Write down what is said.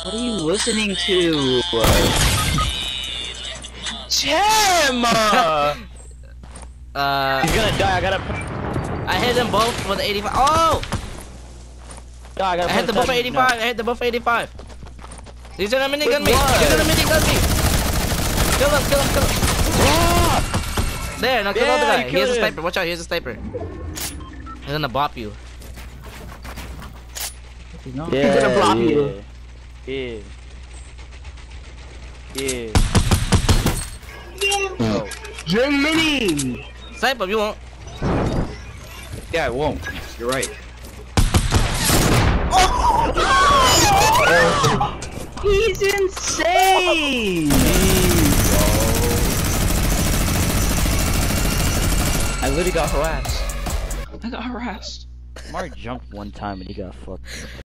What are you listening to? Chem! He's gonna die, I hit them both with 85. Oh! I hit them both at 85. I hit them both at 85. He's gonna minigun me. He's gonna minigun me. Kill him, kill him, kill him. There, now kill the other guy. Here's a sniper. Watch out, here's a sniper. He's gonna bop you. He's gonna bop you. Yeah. Oh. Jamari! Sniper, you won't. Yeah, I won't. You're right. He's insane! I literally got harassed. Jamari jumped one time and he got fucked.